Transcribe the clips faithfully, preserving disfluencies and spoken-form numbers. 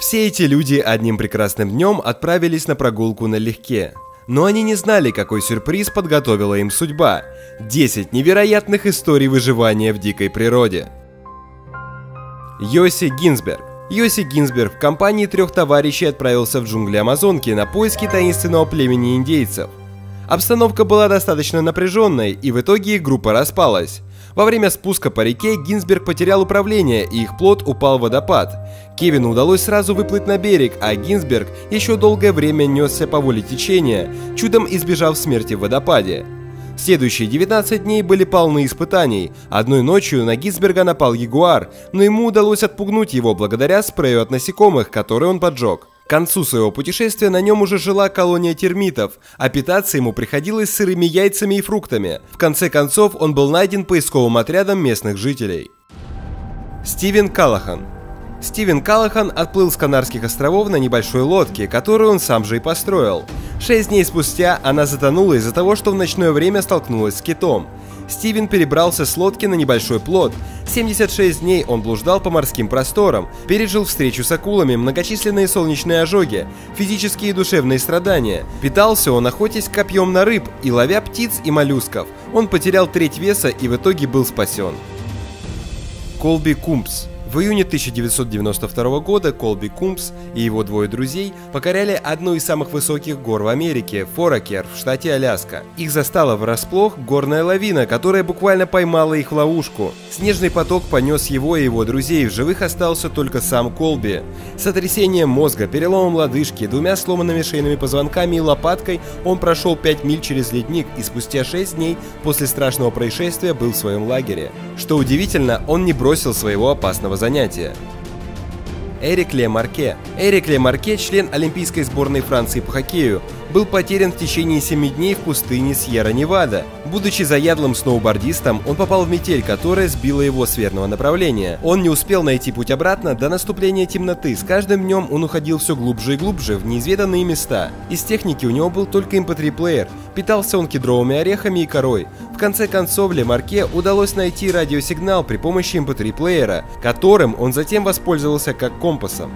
Все эти люди одним прекрасным днем отправились на прогулку налегке. Но они не знали, какой сюрприз подготовила им судьба. десять невероятных историй выживания в дикой природе. Йоси Гинзберг. Йоси Гинзберг в компании трех товарищей отправился в джунгли Амазонки на поиски таинственного племени индейцев. Обстановка была достаточно напряженной, и в итоге их группа распалась. Во время спуска по реке Гинзберг потерял управление, и их плот упал в водопад. Кевину удалось сразу выплыть на берег, а Гинзберг еще долгое время несся по воле течения, чудом избежав смерти в водопаде. Следующие девятнадцать дней были полны испытаний. Одной ночью на Гинзберга напал ягуар, но ему удалось отпугнуть его благодаря спрею от насекомых, который он поджег. К концу своего путешествия на нем уже жила колония термитов, а питаться ему приходилось сырыми яйцами и фруктами. В конце концов, он был найден поисковым отрядом местных жителей. Стивен Каллахан. Стивен Каллахан отплыл с Канарских островов на небольшой лодке, которую он сам же и построил. Шесть дней спустя она затонула из-за того, что в ночное время столкнулась с китом. Стивен перебрался с лодки на небольшой плот. семьдесят шесть дней он блуждал по морским просторам, пережил встречу с акулами, многочисленные солнечные ожоги, физические и душевные страдания. Питался он, охотясь копьем на рыб и ловя птиц и моллюсков. Он потерял треть веса и в итоге был спасен. Колби Кумпс. В июне тысяча девятьсот девяносто второго года Колби Кумпс и его двое друзей покоряли одну из самых высоких гор в Америке – Форакер в штате Аляска. Их застала врасплох горная лавина, которая буквально поймала их в ловушку. Снежный поток понес его и его друзей, в живых остался только сам Колби. С сотрясением мозга, переломом лодыжки, двумя сломанными шейными позвонками и лопаткой он прошел пять миль через ледник и спустя шесть дней после страшного происшествия был в своем лагере. Что удивительно, он не бросил своего опасного занятия. Эрик Ле Марке. Эрик Ле Марке, член Олимпийской сборной Франции по хоккею, был потерян в течение семи дней в пустыне Сьерра-Невада. Будучи заядлым сноубордистом, он попал в метель, которая сбила его с верного направления. Он не успел найти путь обратно до наступления темноты. С каждым днем он уходил все глубже и глубже в неизведанные места. Из техники у него был только эм пэ три-плеер. Питался он кедровыми орехами и корой. В конце концов, Ле Марке удалось найти радиосигнал при помощи эм пэ три-плеера, которым он затем воспользовался как компасом.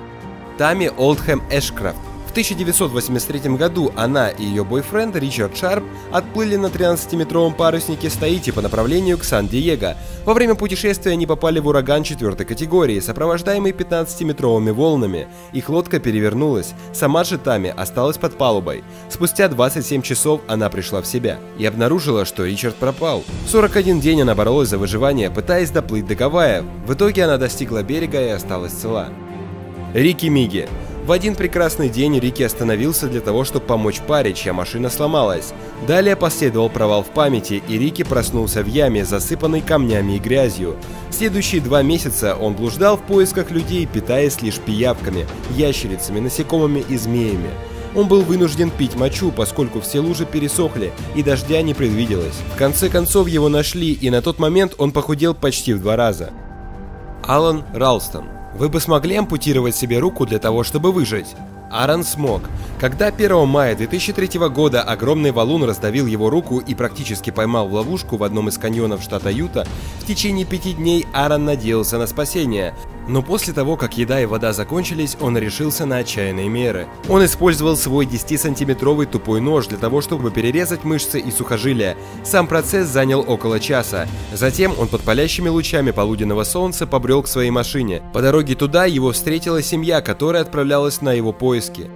Тами Олдхэм Эшкрафт. В тысяча девятьсот восемьдесят третьем году она и ее бойфренд Ричард Шарп отплыли на тринадцатиметровом паруснике с Таити по направлению к Сан-Диего. Во время путешествия они попали в ураган четвертой категории, сопровождаемый пятнадцатиметровыми волнами. Их лодка перевернулась, сама же Тами осталась под палубой. Спустя двадцать семь часов она пришла в себя и обнаружила, что Ричард пропал. сорок один день она боролась за выживание, пытаясь доплыть до Гавайев. В итоге она достигла берега и осталась цела. Рики Миги. В один прекрасный день Рики остановился для того, чтобы помочь паре, чья машина сломалась. Далее последовал провал в памяти, и Рики проснулся в яме, засыпанной камнями и грязью. В следующие два месяца он блуждал в поисках людей, питаясь лишь пиявками, ящерицами, насекомыми и змеями. Он был вынужден пить мочу, поскольку все лужи пересохли и дождя не предвиделось. В конце концов его нашли, и на тот момент он похудел почти в два раза. Алан Ралстон. Вы бы смогли ампутировать себе руку для того, чтобы выжить? Аарон смог. Когда первого мая две тысячи третьего года огромный валун раздавил его руку и практически поймал в ловушку в одном из каньонов штата Юта, в течение пяти дней Аарон надеялся на спасение. Но после того, как еда и вода закончились, он решился на отчаянные меры. Он использовал свой десятисантиметровый тупой нож для того, чтобы перерезать мышцы и сухожилия. Сам процесс занял около часа. Затем он под палящими лучами полуденного солнца побрел к своей машине. По дороге туда его встретила семья, которая отправлялась на его поиски.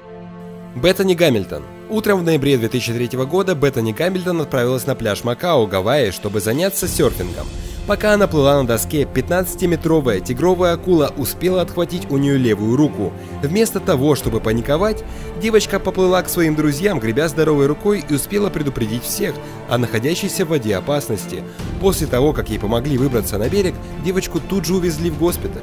Беттани Гамильтон. Утром в ноябре две тысячи третьего года Беттани Гамильтон отправилась на пляж Макао, Гавайи, чтобы заняться серфингом. Пока она плыла на доске, пятнадцатиметровая тигровая акула успела отхватить у нее левую руку. Вместо того, чтобы паниковать, девочка поплыла к своим друзьям, гребя здоровой рукой, и успела предупредить всех о находящейся в воде опасности. После того, как ей помогли выбраться на берег, девочку тут же увезли в госпиталь.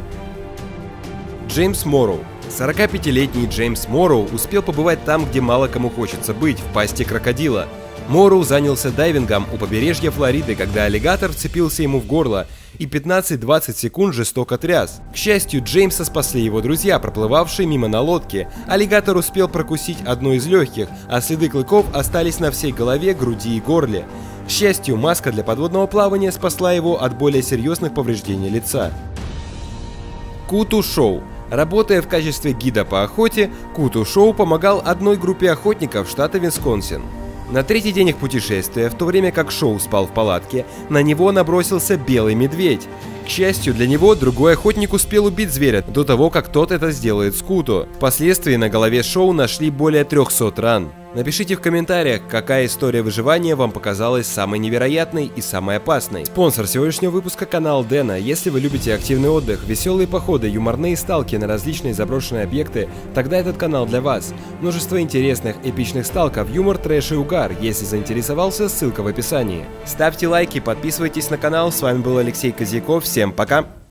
Джеймс Морроу. сорокапятилетний Джеймс Морроу успел побывать там, где мало кому хочется быть, в пасти крокодила. Морроу занялся дайвингом у побережья Флориды, когда аллигатор вцепился ему в горло и пятнадцать-двадцать секунд жестоко тряс. К счастью, Джеймса спасли его друзья, проплывавшие мимо на лодке. Аллигатор успел прокусить одно из легких, а следы клыков остались на всей голове, груди и горле. К счастью, маска для подводного плавания спасла его от более серьезных повреждений лица. Куту Шоу. Работая в качестве гида по охоте, Куту Шоу помогал одной группе охотников штата Висконсин. На третий день их путешествия, в то время как Шоу спал в палатке, на него набросился белый медведь. К счастью для него, другой охотник успел убить зверя до того, как тот это сделает с Куту. Впоследствии на голове Шоу нашли более трёхсот ран. Напишите в комментариях, какая история выживания вам показалась самой невероятной и самой опасной. Спонсор сегодняшнего выпуска — канал Дэна. Если вы любите активный отдых, веселые походы, юморные сталки на различные заброшенные объекты, тогда этот канал для вас. Множество интересных, эпичных сталков, юмор, трэш и угар. Если заинтересовался, ссылка в описании. Ставьте лайки, подписывайтесь на канал. С вами был Алексей Козяков. Всем пока!